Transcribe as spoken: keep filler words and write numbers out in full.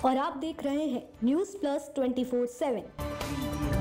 और आप देख रहे हैं news plus twenty four seven.